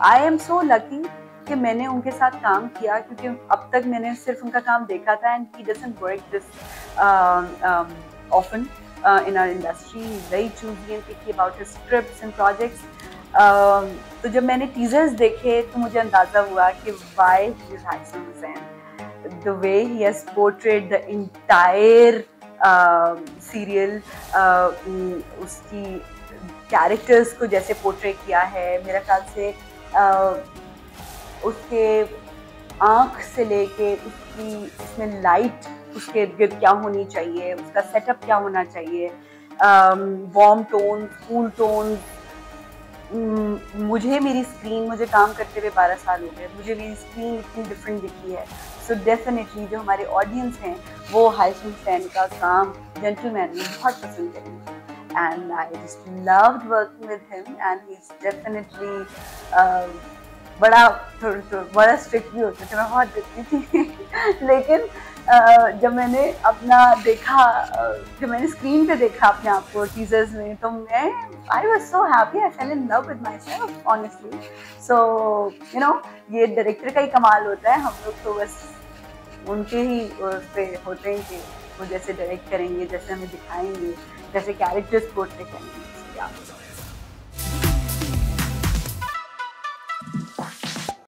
I am so lucky कि मैंने उनके साथ काम किया, क्योंकि अब तक मैंने सिर्फ उनका काम देखा था, and he doesn't work this often in our industry. He's very choosy and picky about his scripts and projects. तो जब मैंने टीजर्स देखे तो मुझे अंदाजा हुआ कि why he is Haisam Hussain. The way he has portrayed the entire serial, उसकी कैरेक्टर्स को जैसे पोर्ट्रे किया है, मेरा ख्याल से उसके आँख से लेके उसकी उसमें लाइट उसके इर्द गिर्द क्या होनी चाहिए, उसका सेटअप क्या होना चाहिए, वार्म टोन, कूल टोन। मुझे काम करते हुए 12 साल हो गए, मुझे मेरी स्क्रीन इतनी डिफरेंट दिखी है। सो डेफिनेटली जो हमारे ऑडियंस हैं वो हाइसम हुसैन का काम जेंटलमैन में बहुत पसंद करेंगे। And I just loved working with him, and he's definitely बड़ा स्ट्रिक्ट भी होते थे, मैं बहुत देखती थी लेकिन जब मैंने अपना देखा, जब मैंने स्क्रीन पे देखा अपने आप को टीजर्स में, तो मैं I was so happy, I fell in love with myself honestly. So you know, ये डायरेक्टर का ही कमाल होता है, हम लोग तो बस उनके ही उस पे होते हैं कि वो जैसे डायरेक्ट करेंगे, जैसे हमें दिखाएंगे, जैसे कैरेक्टर्स पोर्ट्रे करेंगे।